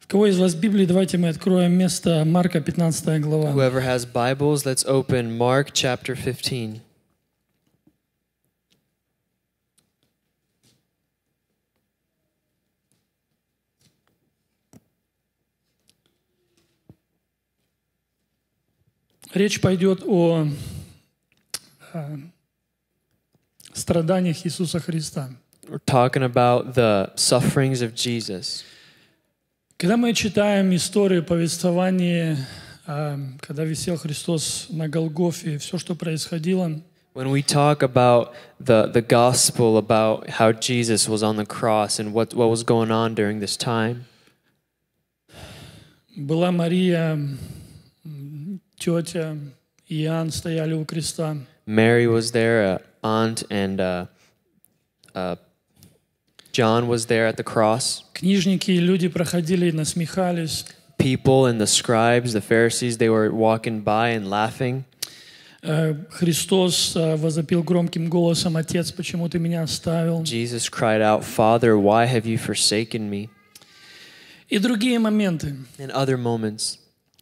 У кого из вас Библии, давайте мы откроем место Марка, 15 глава. Whoever has Bibles, let's open Mark chapter 15. Речь пойдет о страданиях Иисуса Христа. We're talking about the sufferings of Jesus. Когда мы читаем историю повествования, когда висел Христос на Голгофе, все, что происходило, When we talk about the gospel, about how Jesus was on the cross and what was going on during this time, была Мария, тетя, и Иоанн стояли у креста. Mary was there, aunt, and John was there at the cross. Книжники и люди проходили и насмехались. People and the scribes, the Pharisees, they were walking by and laughing. Христос возопил громким голосом: «Отец, почему ты меня оставил?» Jesus cried out, "Father, why have you forsaken me?" И другие моменты. And other moments.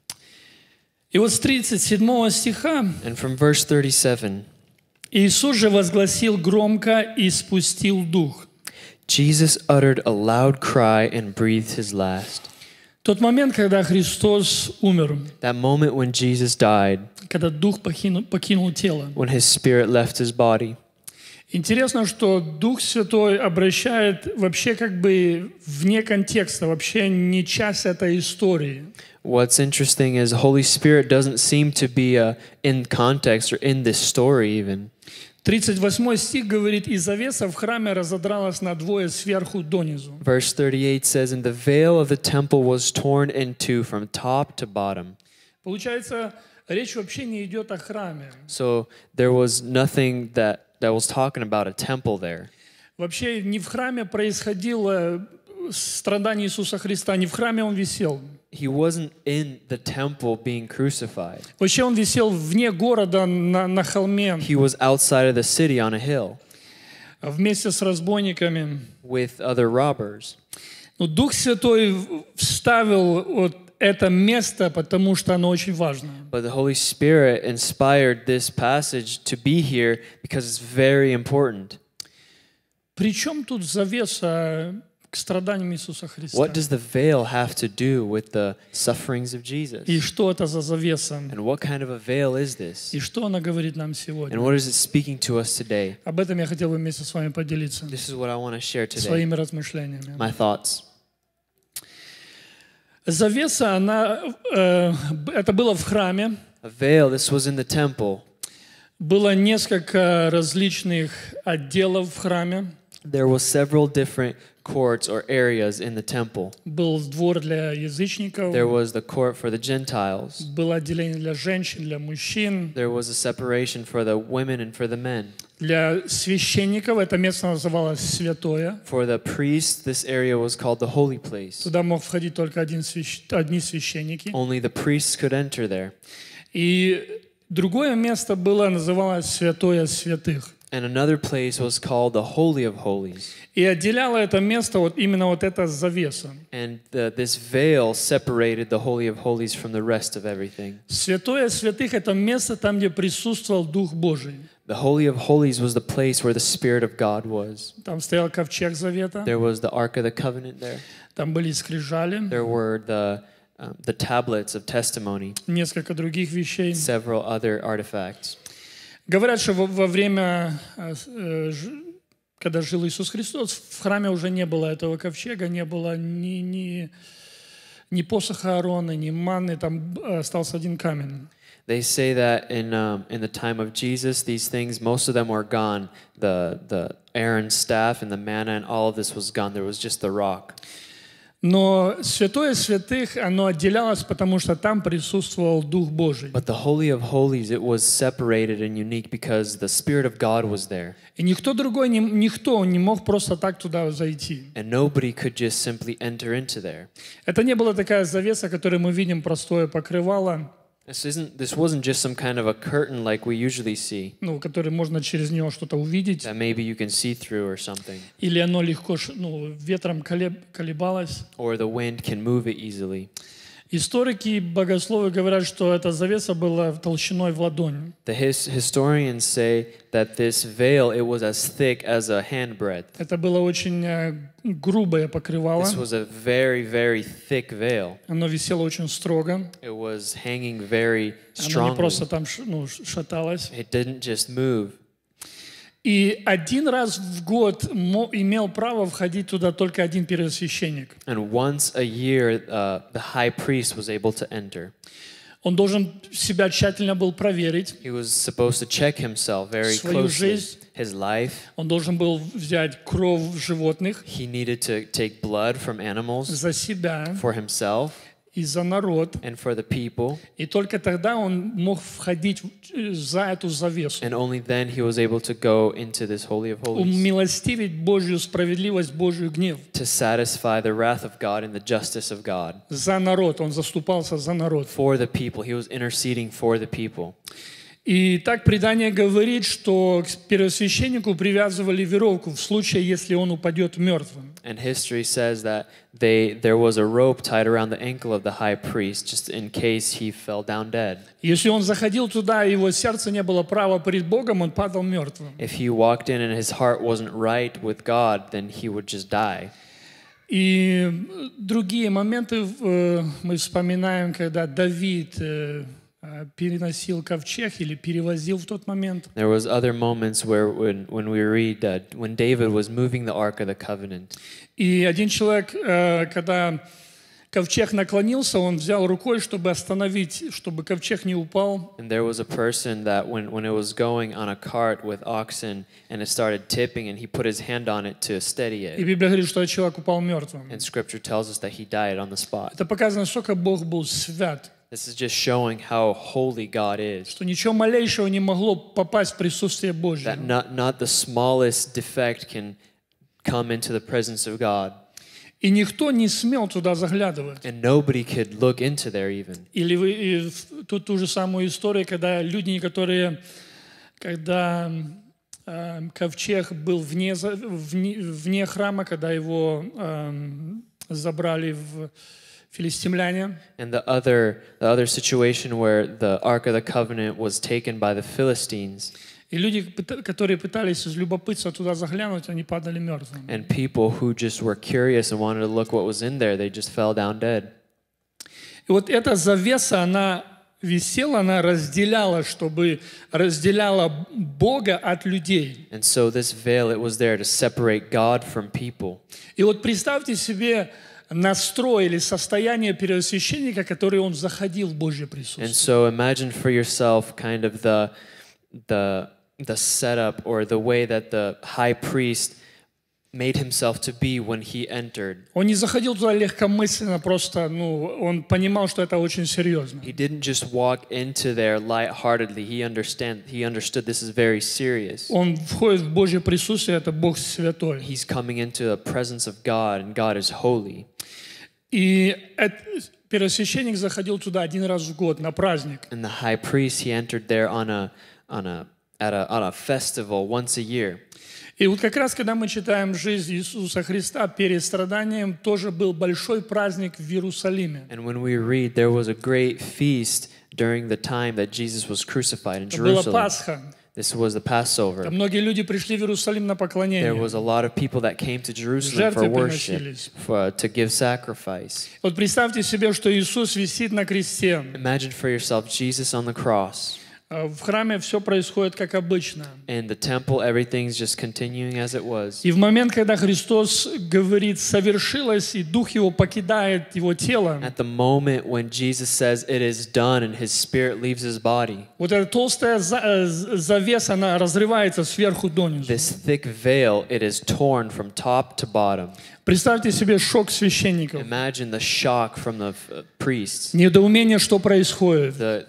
И вот с 37 стиха And from verse 37, Иисус же возгласил громко и спустил дух. Jesus uttered a loud cry and breathed his last. Тот момент, когда Христос умер, That moment when Jesus died, когда дух покинул тело. when his spirit left his body. Интересно, что Дух Святой обращает вообще как бы вне контекста, вообще не часть этой истории. What's interesting is the Holy Spirit doesn't seem to be in context or in this story even. 38 стих говорит: «И завеса в храме разодралась надвое сверху донизу». Verse 38 says, "And the veil of the temple was torn in two from top to bottom." Получается, речь вообще не идет о храме. So there was nothing that was talking about a temple there. Вообще не в храме происходило страдание Иисуса Христа, не в храме Он висел. He wasn't in the temple being crucified. Вообще Он висел вне города на холме He was outside of the city on a hill вместе с разбойниками. with other robbers. Но Дух Святой вставил вот это место, потому что оно очень важно. But the Holy Spirit inspired this passage to be here because it's very important. Причем тут завеса к страданиям Иисуса Христа? What does the veil have to do with the sufferings of Jesus? И что это за завеса? And what kind of a veil is this? И что она говорит нам And сегодня? what is it speaking to us today? Об этом я хотел бы вместе с вами поделиться This is what I want to share today. своими размышлениями. My thoughts. Завеса, это было в храме. A veil, this was in the temple. Было несколько различных отделов в храме. There was several different courts or areas in the temple. Был двор для язычников. There was the court for the Gentiles. Было отделение для женщин, для мужчин. There was a separation for the women and for the men. Для священников это место называлось святое. For the priests, this area was called the holy place. Туда мог входить только одни священники. Only the priests could enter there. И другое место было, называлось святое святых. And another place was called the Holy of Holies. И отделяло это место вот именно вот эта завеса. And this veil separated the Holy of Holies from the rest of everything. Святое святых — это место там, где присутствовал Дух Божий. The Holy of Holies was the place where the Spirit of God was. Там стоял ковчег завета. There was the Ark of the Covenant there. Там были скрижали. There were the tablets of testimony. Несколько других вещей. Several other artifacts. Говорят, что во время, когда жил Иисус Христос, в храме уже не было этого ковчега, не было ни посоха Аарона, ни манны, там остался один камень. They say that in the time of Jesus, these things, most of them were gone. The Aaron's staff and the manna and all of this was gone. There was just the rock. Но святое святых, оно отделялось, потому что там присутствовал Дух Божий. But the Holy of Holies, it was separated and unique because the Spirit of God was there. И никто не мог просто так туда зайти. And nobody could just simply enter into there. Это не была такая завеса, которую мы видим, простое покрывало. This wasn't just some kind of a curtain like we usually see ну, который можно через него что-то увидеть, that maybe you can see through or something, или оно легко ветром колебалось. or the wind can move it easily. Историки и богословы говорят, что эта завеса была толщиной в ладонь. The historians say that this veil, it was as thick as a handbreadth. Это было очень грубое покрывало. This was a very, very thick veil. Оно висело очень строго. It was hanging very Оно не просто strongly. там шаталось. It didn't just move. И один раз в год имел право входить туда только один первосвященник. And once a year, the high priest was able to enter. Он должен себя тщательно был проверить. He was supposed to check himself very Свою closely. жизнь. His life. Он должен был взять кровь животных He needed to take blood from animals за себя for himself и за народ. and for the people. И только тогда он мог входить за эту завесу. And only then he was able to go into this Holy of Holies Умилостивить Божью справедливость, Божью гнев. to satisfy the wrath of God and the justice of God. За народ. Он заступался за народ. For the people. He was interceding for the people. И так предание говорит, что к первосвященнику привязывали веревку в случае, если он упадет мертвым. And history says that there was a rope tied around the ankle of the high priest just in case he fell down dead. Если он заходил туда, и его сердце не было права перед Богом, он падал мертвым. If he walked in and his heart wasn't right with God, then he would just die. И другие моменты мы вспоминаем, когда Давид переносил ковчег или перевозил в тот момент. There was other moments where when we read that when David was moving the Ark of the Covenant. И один человек, когда ковчег наклонился, он взял рукой, чтобы остановить, чтобы ковчег не упал. And there was a person that when it was going on a cart with oxen and it started tipping and he put his hand on it to steady И it. Библия говорит, что этот человек упал мертвым. And scripture tells us that he died on the spot. Это показано, насколько Бог был свят, This is just showing how holy God is. что ничего малейшего не могло попасть в присутствие Божье. That not the smallest defect can come into the presence of God. И никто не смел туда заглядывать. And nobody could look into there even. Или вы тут ту же самую историю, когда люди, когда ковчег был вне храма, когда его забрали в филистимляне. And the other situation where the Ark of the Covenant was taken by the Philistines. И люди, которые пытались из любопытства туда заглянуть, они падали мертвыми. And people who just were curious and wanted to look what was in there, they just fell down dead. И вот эта завеса, она висела, она разделяла Бога от людей. And so this veil, it was there to separate God from people. И вот представьте себе настрой или состояние первосвященника, который он заходил в Божье And присутствие. so imagine for yourself kind of the setup or the way that the high priest made himself to be when he entered. Он не заходил туда легкомысленно, просто, он понимал, что это очень серьезно. He didn't just walk into there lightheartedly. He understood this is very serious. Он входит в Божье присутствие, это Бог святой. He's coming into the presence of God, and God is holy. И первосвященник заходил туда один раз в год на праздник. And the high priest, he entered there on a festival once a year. И вот как раз, когда мы читаем жизнь Иисуса Христа, перед страданием тоже был большой праздник в Иерусалиме. And when we read, there was a great feast during the time that Jesus was crucified in Это была Jerusalem. Пасха. This was the Passover. Там многие люди пришли в Иерусалим на There поклонение. was a lot of people that came to Jerusalem for Жертвы worship, приносились. to give sacrifice. Вот представьте себе, что Иисус висит на кресте. Imagine for yourself Jesus on the cross. В храме все происходит как обычно. In the temple, everything's just continuing as it was. И в момент, когда Христос говорит «совершилось», и Дух Его покидает Его тело, At the moment when Jesus says it is done and his spirit leaves his body, вот эта толстая завеса, она разрывается сверху донизу. this thick veil, it is torn from top to bottom. Представьте себе шок священников, Imagine the shock from the priests, недоумение, что происходит, the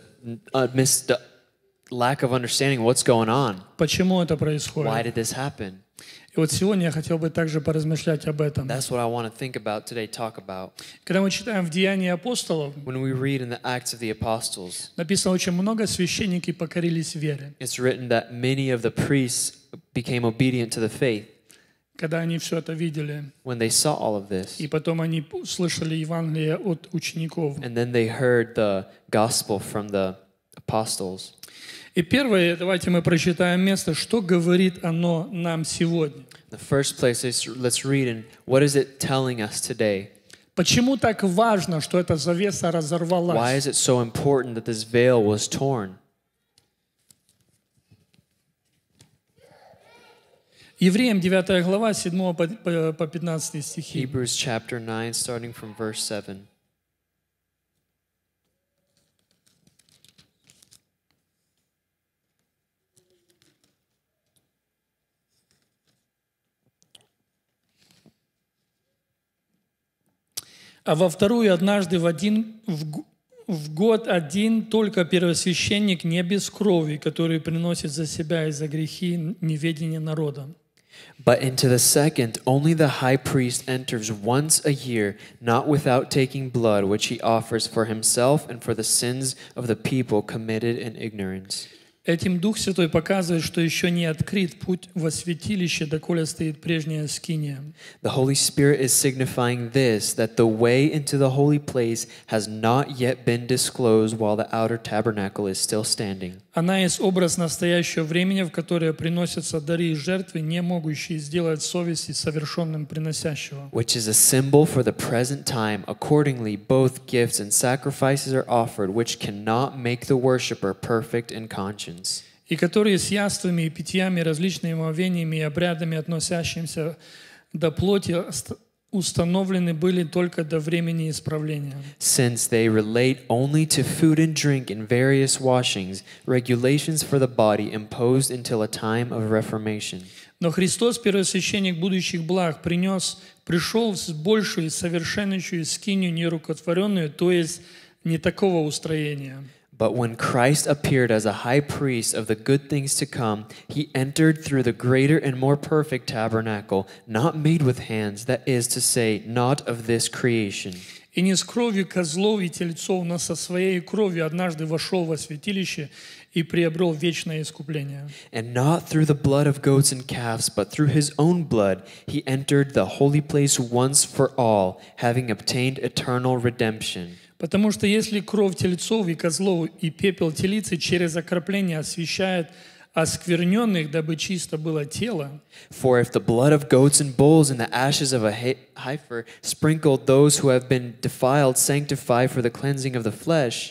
lack of understanding what's going on. почему это Why происходит. did this happen? И вот сегодня я хотел бы также поразмышлять об этом. That's what I want to think about today, talk about. Когда мы читаем в Деянии апостолов, When we read in the Acts of the Apostles, написано, очень много священники покорились вере. it's written that many of the priests became obedient to the faith Когда они все это видели, when they saw all of this. и потом они слышали Евангелие от учеников. And then they heard the gospel from the apostles. И первое, давайте мы прочитаем место, что говорит оно нам сегодня. The first place is, let's read in what is it telling us today? Почему так важно, что эта завеса Why разорвалась? is it so important that this veil was torn? Евреям 9 глава, 7 по 15 стихи. Hebrews chapter 9, starting from verse 7. А во вторую однажды в год один только первосвященник не без крови, который приносит за себя и за грехи неведение народа. But into the second, only the high priest enters once a year, not without taking blood, which he offers for himself and for the sins of the people committed in ignorance. Этим Дух Святой показывает, что еще не открыт путь во святилище, доколе стоит прежняя скиния. The Holy Spirit is signifying this, that the way into the holy place has not yet been disclosed while the outer tabernacle is still standing. Она есть образ настоящего времени, в которое приносятся дары и жертвы, не могущие сделать совесть совершенным приносящего. Which is a symbol for the present time. Accordingly, both gifts and sacrifices are offered, which cannot make the worshiper perfect in conscience. И которые с яствами и питьями, различными омовениями и обрядами, относящимися до плоти, установлены были только до времени исправления. Since they relate only to food and drink and various washings, regulations for the body imposed until a time of reformation. Но Христос, первосвященник будущих благ, пришел с большую, совершеннейшую скинию нерукотворенную, то есть не такого устроения. But when Christ appeared as a high priest of the good things to come, he entered through the greater and more perfect tabernacle, not made with hands, that is to say, not of this creation. И не с кровью козлов и тельцов, но со своей кровью однажды вошел во святилище и приобрел вечное искупление. And not through the blood of goats and calves, but through his own blood, he entered the holy place once for all, having obtained eternal redemption. Потому что если кровь тельцов и козлов и пепел телицы через окропление освящает оскверненных, дабы чисто было тело, For if the blood of goats and bulls and the ashes of a heifer sprinkled those who have been defiled sanctify for the cleansing of the flesh,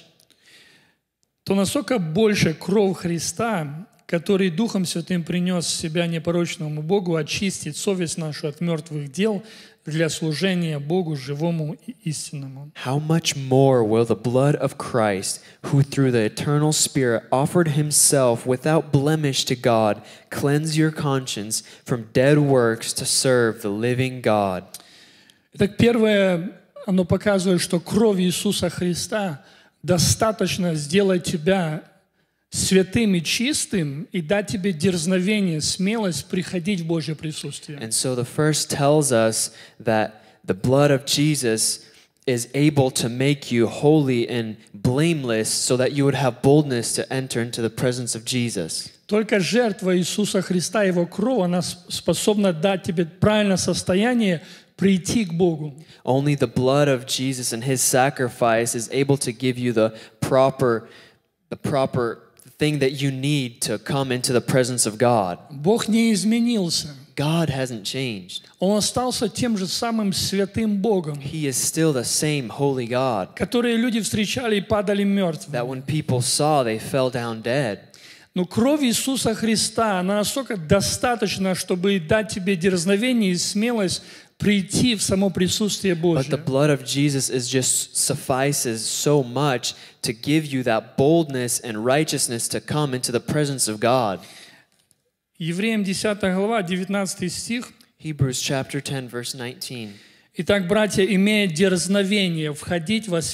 то насколько больше кровь Христа, который Духом Святым принес себя непорочному Богу, очистит совесть нашу от мертвых дел для служения Богу живому и истинному. how much more will the blood of Christ, who through the eternal Spirit offered himself without blemish to God, cleanse your conscience from dead works to serve the living God? Итак, первое, оно показывает, что кровь Иисуса Христа достаточно сделать тебя святым и чистым и дать тебе дерзновение, смелость приходить в Божье присутствие. And so the first tells us that the blood of Jesus is able to make you holy and blameless so that you would have boldness to enter into the presence of Jesus. Только жертва Иисуса Христа, Его кровь, она способна дать тебе правильное состояние прийти к Богу. Only the blood of Jesus and his sacrifice is able to give you the proper thing that you need to come into the presence of God. Бог не изменился. God hasn't changed. Он остался тем же самым святым Богом, He is still the same holy God который люди встречали и падали мертвыми. that when people saw, they fell down dead. Но кровь Иисуса Христа, она настолько достаточна, чтобы дать тебе дерзновение и смелость прийти в само присутствие But Божье. the blood of Jesus is just suffices so much to give you that boldness and righteousness to come into the presence of God. Евреям 10 глава, 19 стих. Hebrews chapter 10 verse 19. Итак, братья, имея дерзновение входить во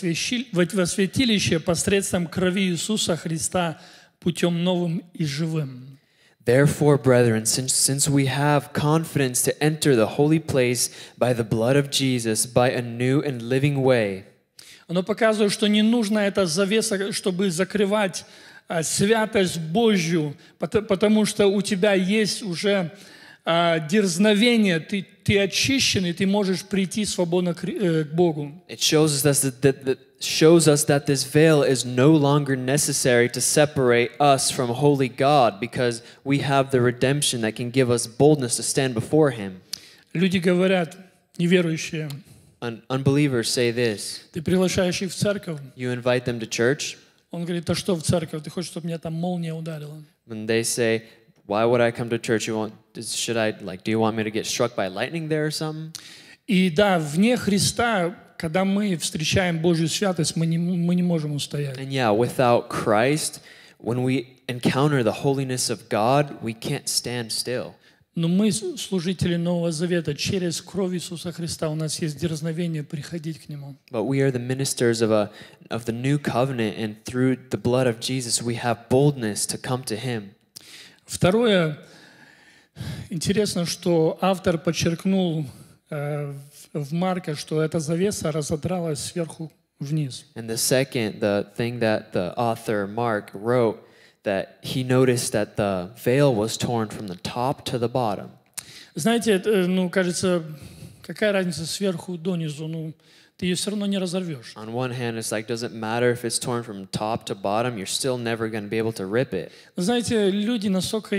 святилище посредством крови Иисуса Христа путем новым и живым. Therefore, brethren, since we have confidence to enter the holy place by the blood of Jesus, by a new and living way. Оно показывает, что не нужна эта завеса, чтобы закрывать святость Божью, потому что у тебя есть уже дерзновение, ты очищенный, ты можешь прийти свободно к Богу. It shows us that this veil is no longer necessary to separate us from holy God, because we have the redemption that can give us boldness to stand before Him. Люди говорят, неверующие, Unbelievers say this. ты приглашаешь их в церковь, You invite them to church, он говорит, а что в церковь? Ты хочешь, чтобы меня там молния ударила? and they say, "Why would I come to church? Do you want me to get struck by lightning there or something?" И да, вне Христа, когда мы встречаем Божью святость, мы не можем устоять. And yeah, without Christ, when we encounter the holiness of God, we can't stand still. Но мы, служители Нового Завета, через кровь Иисуса Христа, у нас есть дерзновение приходить к Нему. But we are the ministers of the new covenant, and through the blood of Jesus, we have boldness to come to Him. Второе, интересно, что автор подчеркнул в Марка, что эта завеса разодралась сверху вниз. And the thing that the author Mark wrote, that he noticed that the veil was torn from the top to the bottom. Знаете, кажется, какая разница сверху донизу, ты ее все равно не разорвешь. On one hand, it's like, doesn't matter if it's torn from top to bottom, you're still never going to be able to rip it. Знаете, люди настолько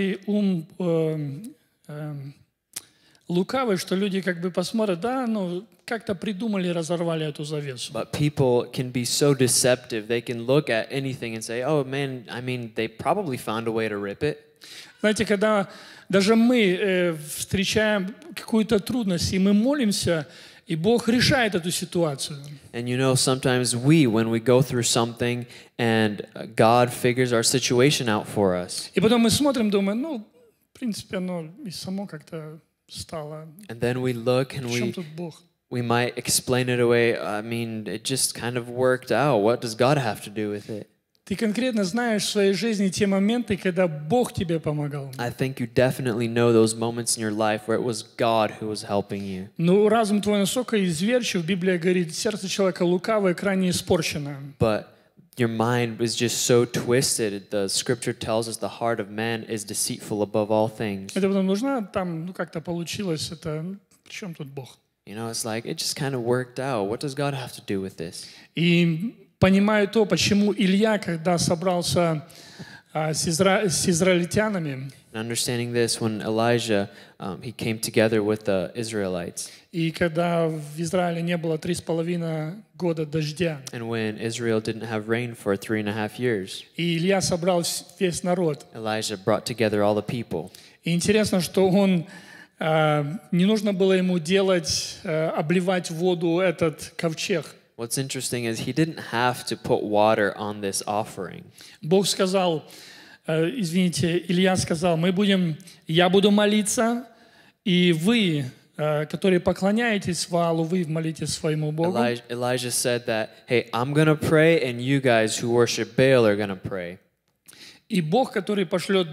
лукавые, что люди как бы посмотрят, да, как-то придумали, разорвали эту завесу. But people can be so deceptive. They can look at anything and say, "Oh man, I mean, they probably found a way to rip it." Знаете, когда даже мы встречаем какую-то трудность, и мы молимся, и Бог решает эту ситуацию. And sometimes when we go through something and God figures our situation out for us. И потом мы смотрим, думаем, в принципе, оно и само как-то стало. And then we look and В чем тут Бог? we might explain it away. I mean, it just kind of worked out. What does God have to do with it? Ты конкретно знаешь в своей жизни те моменты, когда Бог тебе помогал. I think you definitely know those moments in your life where it was God who was helping you. Но разум твой настолько изверчив, Библия говорит, сердце человека лукавое, крайне испорчено. But your mind was just so twisted. The scripture tells us the heart of man is deceitful above all things. Это потом нужно, там, как-то получилось, это, при чем тут Бог? It's like, it just kind of worked out. What does God have to do with this? И понимаю то, почему Илья, когда собрался с израильтянами, Understanding this, when Elijah, he came together with the Israelites. И когда в Израиле не было 3,5 года дождя, And when Israel didn't have rain for 3.5 years, и Илья собрал весь народ. Elijah brought together all the people. И интересно, что он не нужно было ему обливать воду этот ковчег. What's interesting is he didn't have to put water on this offering. Бог сказал, Илья сказал, я буду молиться, и вы, которые поклоняетесь Ваалу, вы молитесь своему Богу. Elijah said that, hey, I'm going to pray, and you guys who worship Baal are going to pray. И Бог, который пошлет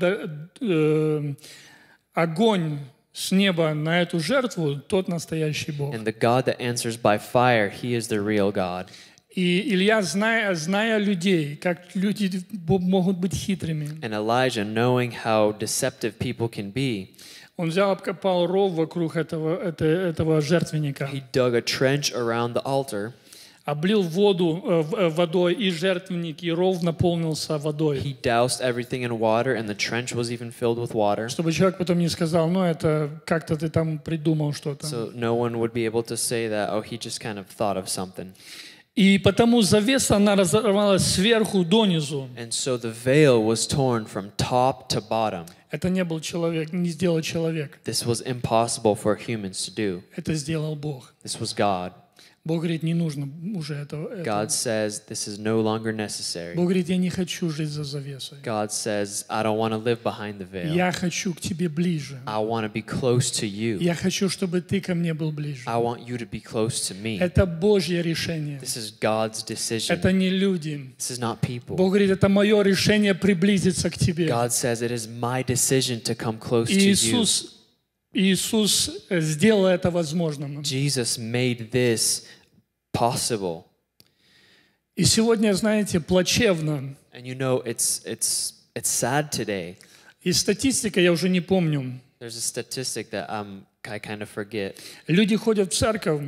огонь с неба на эту жертву, тот настоящий Бог. And the God that answers by fire, He is the real God. И Илья, зная людей, как люди могут быть хитрыми, And Elijah, knowing how deceptive people can be, он взял, обкопал ров вокруг этого жертвенника, he dug a trench around the altar. Облил водой и жертвенник, и ров наполнился водой. He doused everything in water, and the trench was even filled with water. Чтобы человек потом не сказал, это как-то ты там придумал что-то. So no one would be able to say that, oh, he just kind of thought of something. И потому завеса, она разорвалась сверху донизу. And so the veil was torn from top to bottom. Это не был человек, не сделал человек. This was impossible for humans to do. Это сделал Бог. This was God. Бог говорит, не нужно уже этого. God says, this is no longer necessary. Бог говорит, я не хочу жить за завесой. God says, I don't want to live behind the veil. Я хочу к тебе ближе. I want to be close to you. Я хочу, чтобы ты ко мне был ближе. I want you to be close to me. Это Божье решение. This is God's decision. Это не люди. This is not people. Бог говорит, это мое решение приблизиться к тебе. God says, it is my decision to come close to И you. Иисус сделал это возможным. Jesus made this possible. И сегодня, знаете, плачевно. And you know, it's sad today. И статистика, я уже не помню. There's a statistic that I kind of forget. Люди ходят в церковь,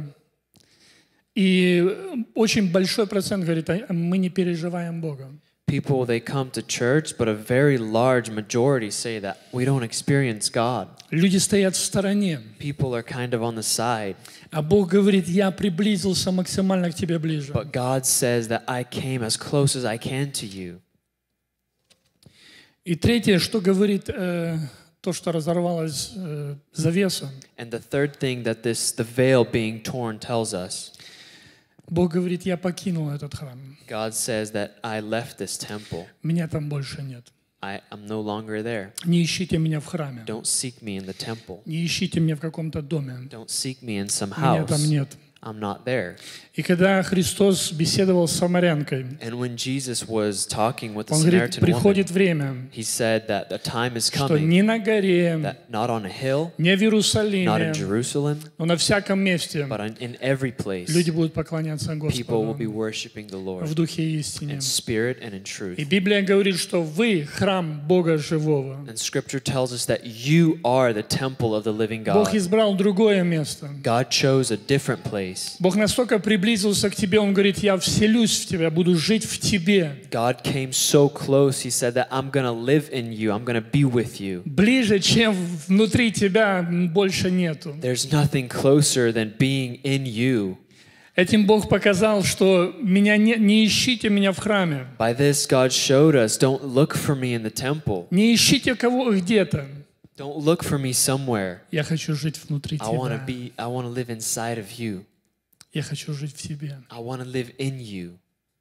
и очень большой процент говорит, мы не переживаем Бога. People, they come to church, but a very large majority say that we don't experience God. Люди стоят в стороне. People are kind of on the side. А Бог говорит, я приблизился максимально к тебе ближе. But God says that I came as close as I can to you. И третье, что говорит то, что разорвалась завеса. And the third thing that the veil being torn tells us. Бог говорит, я покинул этот храм. God says that I left this temple. Меня там больше нет. I'm no longer there. Не ищите меня в храме. Don't seek me in the temple. Не ищите меня в каком-то доме. Don't seek me in some Меня там house. нет. I'm not there. И когда Христос беседовал с самарянкой, And when Jesus was talking with the Он говорит, Samaritan woman, приходит время, he said that the time is что coming, ни на горе, that not on a hill, не в not in Иерусалиме, Jerusalem, но на всяком месте but in every place, люди будут поклоняться people will be Господу worshiping the в Lord духе и истине. in spirit and in truth. И Библия говорит, что вы храм Бога живого. And Scripture tells us that you are the temple of the living Бог God. избрал другое место. God chose a different place. Бог настолько приблизился к тебе, Он говорит, я вселюсь в тебя, буду жить в тебе. God came so close, He said that I'm going to live in you, I'm going to be with you. Ближе, чем внутри тебя, больше нету. There's nothing closer than being in you. Этим Бог показал, что меня не ищите меня в храме. By this, God showed us, don't look for me in the temple. Не ищите кого где-то. Don't look for me somewhere. Я хочу жить внутри I want тебя. to live inside of you. Я хочу жить в тебе. I want to live in you.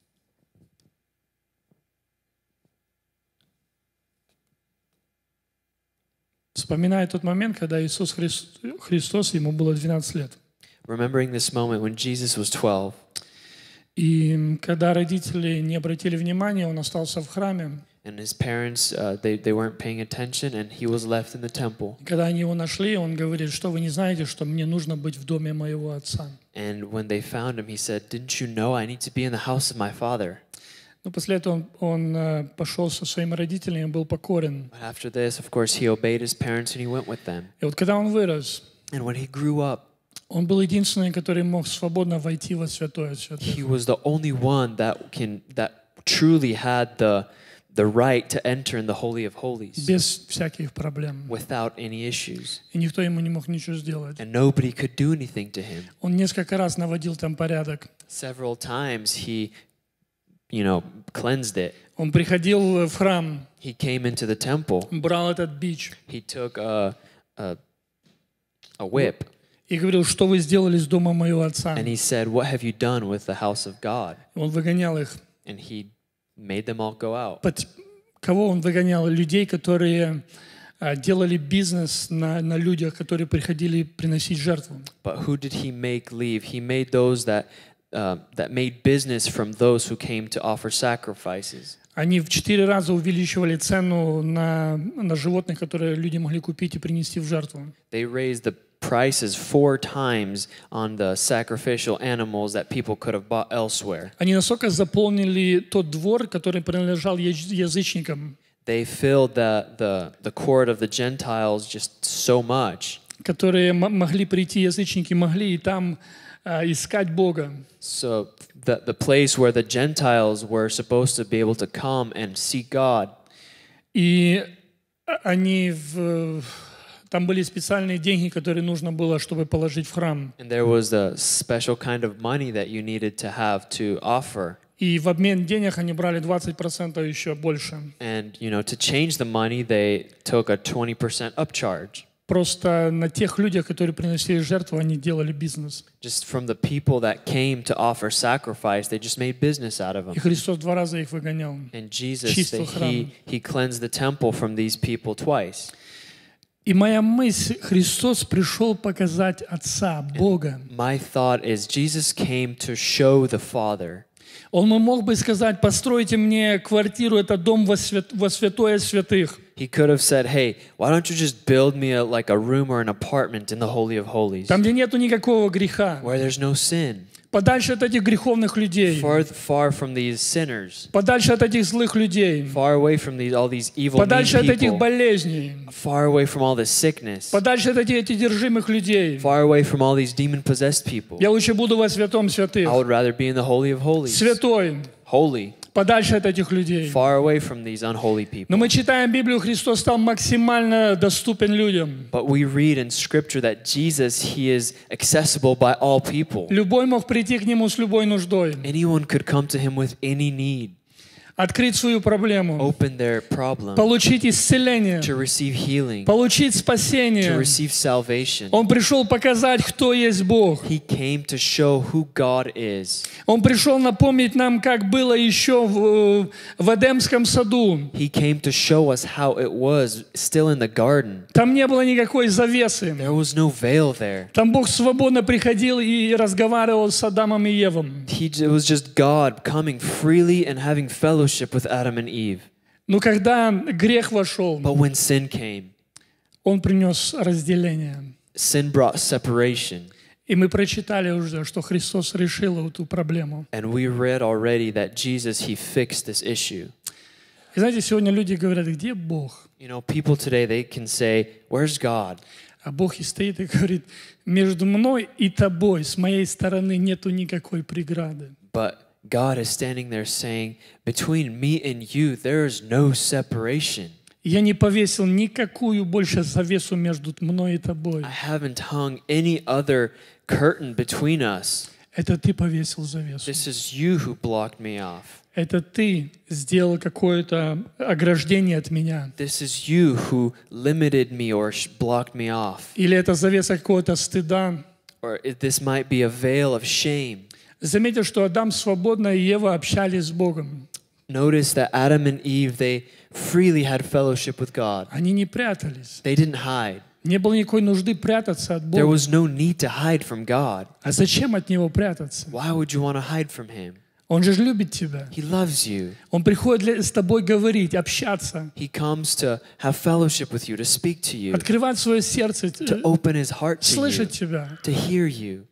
Вспоминая тот момент, когда Иисус Христос, ему было 12 лет. Remembering this moment when Jesus was 12, И когда родители не обратили внимания, он остался в храме. and his parents, they weren't paying attention, and he was left in the temple. Когда они его нашли, он говорит, что вы не знаете, что мне нужно быть в доме моего отца. And when they found him, he said, "Didn't you know I need to be in the house of my father?" Но после этого он пошел со своими родителями, был покорен. But after this, of course, he obeyed his parents and he went with them. И вот когда он вырос, And when he grew up, он был единственный, который мог свободно войти во святое святых. he was the only one that truly had the right to enter in the Holy of Holies Без всяких проблем. without any issues. И никто ему не мог ничего сделать. And nobody could do anything to him. Он несколько раз наводил там порядок. Several times he, cleansed it. Он приходил в храм, He came into the temple. брал этот бич He took a whip и говорил, что вы сделали с дома моего отца. and he said, "What have you done with the house of God?" Он выгонял их. And he made them all go out. Кого он выгонял? Людей, которые делали бизнес на людях, которые приходили приносить жертву. But who did he make leave? He made those that made business from those who came to offer sacrifices. Они в 4 раза увеличивали цену на животных, которые люди могли купить и принести в жертву. They raised the prices 4 times on the sacrificial animals that people could have bought elsewhere. Они настолько заполнили тот двор, который принадлежал язычникам, They filled the court of the Gentiles just so much. которые могли прийти, язычники могли и там искать Бога. So the place where the Gentiles were supposed to be able to come and seek God. И там были специальные деньги, которые нужно было, чтобы положить в храм. And there was a special kind of money that you needed to have to offer. И в обмен денег они брали 20% еще больше. And, to change the money, they took a 20% upcharge. просто на тех людях, которые приносили жертву, они делали бизнес. Just from the people that came to offer sacrifice, they just made business out of them. И Христос 2 раза их выгонял. And Jesus, Чистил храм. he cleansed the temple from these people twice. И моя мысль, Христос пришел показать Отца, Бога. My thought is Jesus came to show the Father. Он мог бы сказать: постройте мне квартиру, это дом во святое святых. He could have said, hey, why don't you just build me like a room or an apartment in the Holy of Holies, Там, где нету никакого греха. where there's no sin, Подальше от этих греховных людей. far from these sinners, Подальше от этих злых людей. far away from all these evil, mean Подальше от этих people, болезней. far away from all this sickness, Подальше от этих одержимых людей. far away from all these demon-possessed people. Я лучше буду во святом святых. I would rather be in the Holy of Holies, Святой. holy, Подальше от этих людей. far away from these unholy people. Но мы читаем Библию, Христос стал максимально доступен людям. But we read in Scripture that Jesus, He is accessible by all people. Любой мог прийти к Нему с любой нуждой. Anyone could come to Him with any need, Открыть свою проблему. open their problem, Получить исцеление. to receive healing, Получить to спасение. receive salvation. Он пришел показать, кто есть Бог. He came to show who God is. Он пришел напомнить нам, как было еще в Эдемском саду. He came to show us how it was still in the garden. Там не было никакой завесы. There was no veil there. Там Бог свободно приходил и разговаривал с Адамом и Евом. It was just God coming freely and having fellowship with Adam and Eve. Но когда грех вошел, But when sin came, он принес разделение. sin brought separation. И мы прочитали уже, что Христос решил эту проблему. And we read already that Jesus, He fixed this issue. И знаете, сегодня люди говорят: где Бог? You know, people today, they can say, where's God? А Бог и стоит и говорит: между мной и тобой, с моей стороны, нету никакой преграды. But God is standing there saying, between me and you, there is no separation. Я не повесил никакую больше завесу между мной и тобой. I haven't hung any other curtain between us. Это ты повесил завесу. This is you who blocked me off. Это ты сделал какое-то ограждение от меня. This is you who limited me or blocked me off. Или это завеса какого-то стыда. Or this might be a veil of shame. Заметьте, что Адам свободно и Ева общались с Богом. Notice that Adam and Eve, they freely had fellowship with God. Они не прятались. They didn't hide. Не было никакой нужды прятаться от There Бога. was no need to hide from God. А зачем от Него прятаться? Why would you want to hide from Him? Он же любит тебя. He loves you. Он приходит с тобой говорить, общаться, He comes to have fellowship with you, to speak to you, открывать свое сердце, to open His heart to you, слышать тебя. to hear you.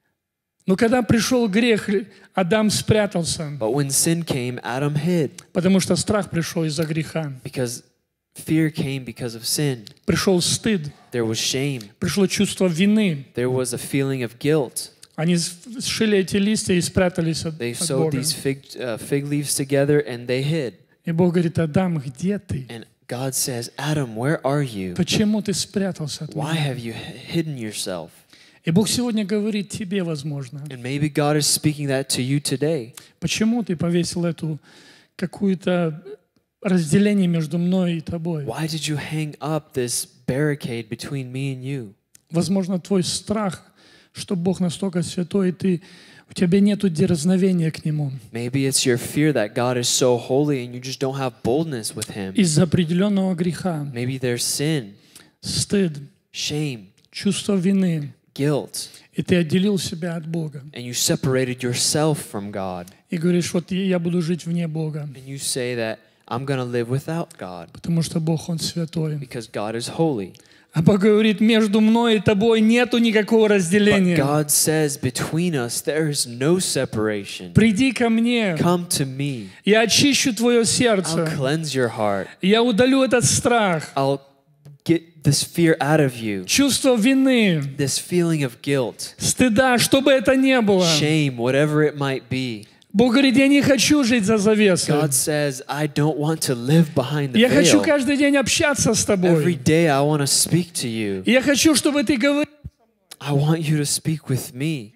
Но когда пришел грех, Адам спрятался, But when sin came, Adam hid потому что страх пришел из-за греха. because fear came because of sin. Пришел стыд, There was shame. пришло чувство вины. There was a feeling of guilt. Они сшили эти листья и спрятались от They sewed Бога. these fig leaves together and they hid. И Бог говорит: Адам, где ты? And God says, Adam, where are you? Почему ты спрятался от Why меня? have you hidden yourself? И Бог сегодня говорит тебе, возможно, And maybe God is speaking that to you today. почему ты повесил эту какую-то разделение между мной и тобой? Why did you hang up this barricade between me and you? Возможно, твой страх, что Бог настолько святой, и у тебя нету дерзновения к Нему Maybe it's your fear that God is so holy and you just don't have boldness with Him. из-за определенного греха, Maybe there's sin, стыд, shame, чувство вины, guilt, и ты отделил себя от Бога. and you separated yourself from God. И говоришь: вот я буду жить вне Бога, And you say that I'm going to live without God потому что Бог, Он святой. because God is holy. А Бог говорит: между мной и тобой нету никакого But разделения. God says between us there is no separation. Приди ко мне, Come to me. я очищу твое I'll сердце, cleanse your heart. я удалю этот страх, I'll get this fear out of you. чувство вины, This feeling of guilt, стыда, что бы это ни было. shame, whatever it might be. Бог говорит: я не хочу жить за завесой. God says, I don't want to live behind the Я хочу veil. каждый день общаться с Every тобой. day I want to speak to you. И я хочу, чтобы ты говорил I want you to speak with me,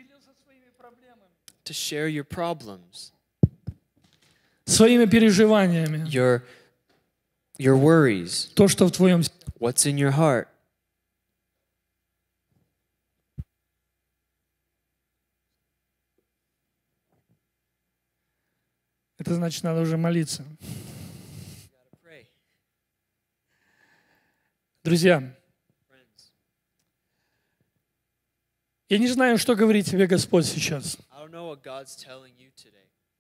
to share your problems, своими переживаниями, your worries, то, что в твоем сердце. what's in your heart. Это значит, надо уже молиться. Pray. Друзья, я не знаю, что говорит тебе Господь сейчас. I don't know what God's telling you today.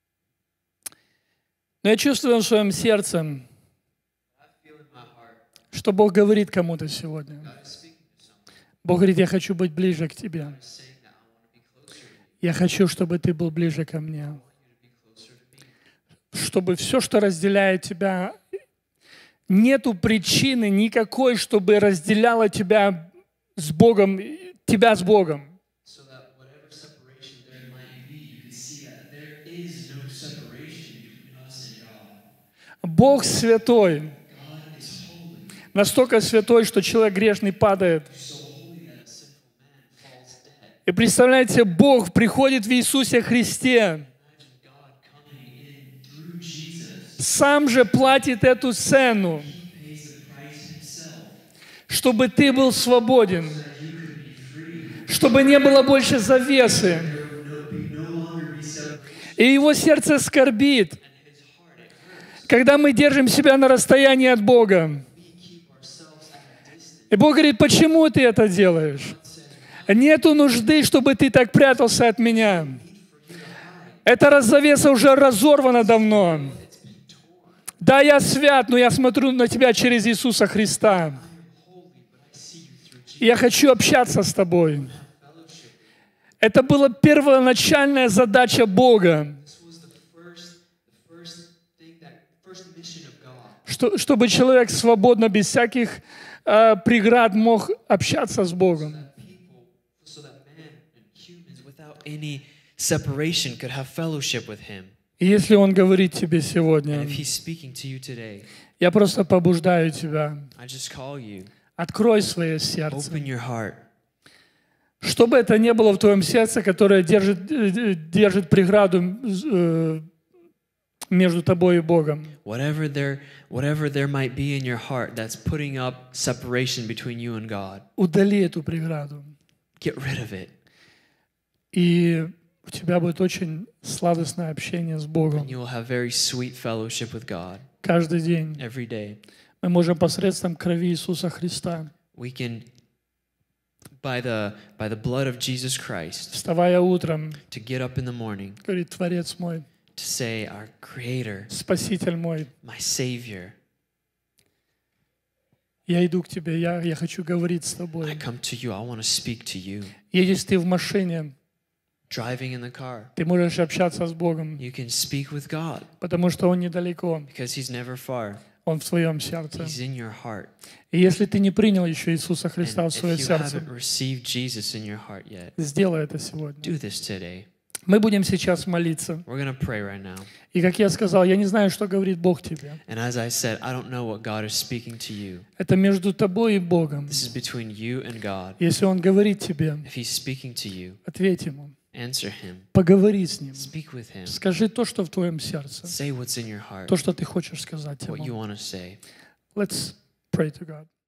Но я чувствую в своем сердце, I feel in my heart что Бог говорит кому-то сегодня. God is speaking to someone. Бог говорит, я хочу быть ближе к тебе. God is saying that I want to be closer to you. Я хочу, чтобы ты был ближе ко мне. I want you to be closer to me. Чтобы все, что разделяет тебя, нету причины никакой, чтобы разделяло тебя с Богом, тебя с Богом. So that whatever separation there might be, you can see that there is no separation between us and God. Бог святой. God is holy. Настолько святой, что человек грешный падает. So holy that a sinful man falls dead. И представляете, Бог приходит в Иисусе Христе, Imagine God coming in through Jesus. сам же платит эту цену, He pays the price himself чтобы ты был свободен, so that you could be free. чтобы не было больше завесы. There would be no longer be separation. И его сердце скорбит, And his heart, it hurts. когда мы держим себя на расстоянии от Бога. We keep ourselves at a distance. И Бог говорит, почему ты это делаешь? God says, Нету нужды, чтобы ты так прятался от меня. need for you to hide. Эта завеса уже разорвана давно. It's been torn. Да, я свят, но я смотрю на тебя через Иисуса Христа. I am holy, but I see you through Jesus. И я хочу общаться с тобой. Have fellowship. Это была первоначальная задача Бога, This was the first thing, that first mission of God. чтобы человек свободно, без всяких преград мог общаться с Богом. People, so that man and humans, without any separation, could have fellowship with Him. И если Он говорит тебе And сегодня, if He's speaking to you today, я просто побуждаю тебя, I just call you. открой свое сердце. Open your heart. Что бы это ни было в твоем сердце, которое держит преграду между тобой и Богом. Whatever there might be in your heart that's putting up separation between you and God, Удали эту преграду. get rid of it. И у тебя будет очень сладостное общение с Богом. And you will have very sweet fellowship with God Каждый день every day. мы можем посредством крови Иисуса Христа, We can, by the blood of Jesus Christ, вставая утром, to get up in the morning, говорит, Творец мой, to say, our Creator, Спаситель мой, my Savior, я иду к тебе, я хочу говорить с I тобой. come to you. I want to speak to you. Едешь ты в машине, Driving in the car, ты можешь общаться с Богом, you can speak with God потому что Он недалеко, because He's never far. Он в своем сердце. He's in your heart. И если ты не принял еще Иисуса Христа And в свое if you сердце, haven't received Jesus in your heart yet, сделай это сегодня. do this today. Мы будем сейчас молиться. We're going to pray right now. И как я сказал, я не знаю, что говорит Бог тебе. And as I said, I don't know what God is speaking to you. Это между тобой и Богом. This is between you and God. Если Он говорит тебе, If He's speaking to you, ответь Ему, answer Him. поговори с Ним. Speak with Him. Скажи то, что в твоем сердце, Say what's in your heart, то, что ты хочешь сказать what you Ему. want to say. Let's pray to God.